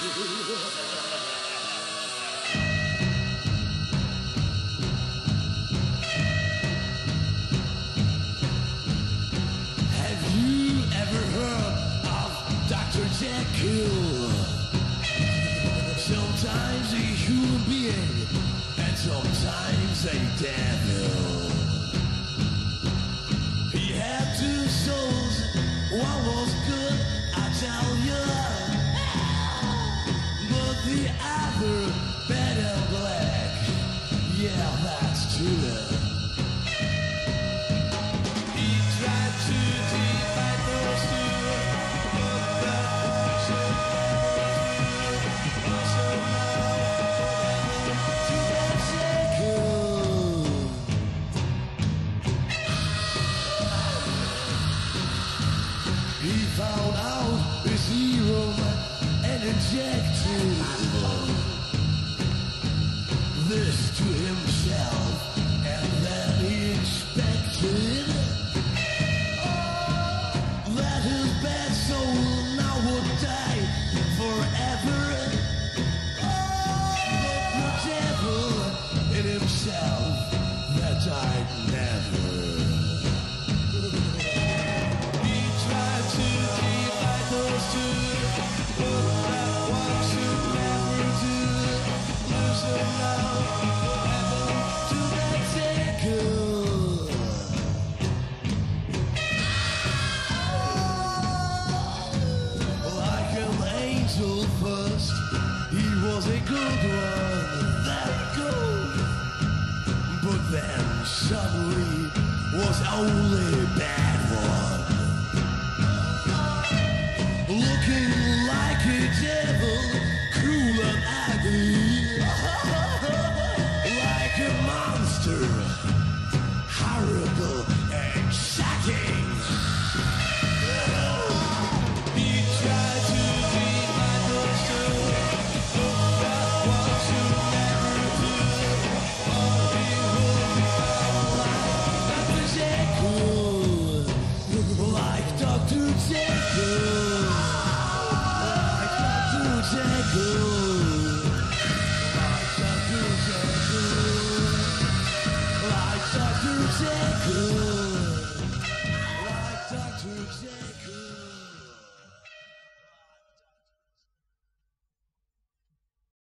Have you ever heard of Dr. Jekyll? Sometimes a human being and sometimes a devil. He had two souls, one was good, I tell you, but the other bad and black. Yeah, that's true. He tried to divide those two, but that wasn't also now to that cycle. He found out his hero and injected this to himself, and then he expected that his bad soul now would die forever. But the devil in himself that died never. He tried to divide those two, but that one should never do. Lose them now forever to that cycle. Like an angel first, he was a good one, that good. But then suddenly was only